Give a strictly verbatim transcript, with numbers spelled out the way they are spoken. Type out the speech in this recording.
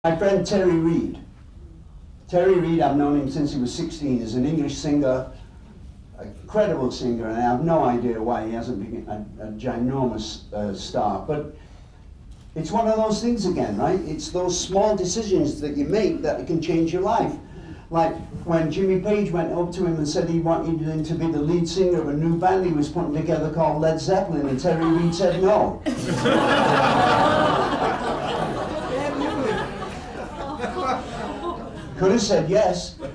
My friend Terry Reid. Terry Reid, I've known him since he was sixteen, is an English singer, a incredible singer, and I have no idea why he hasn't been a, a ginormous uh, star. But it's one of those things again, right? It's those small decisions that you make that can change your life. Like when Jimmy Page went up to him and said he wanted him to be the lead singer of a new band he was putting together called Led Zepplin, and Terry Reid said no. Could have said yes.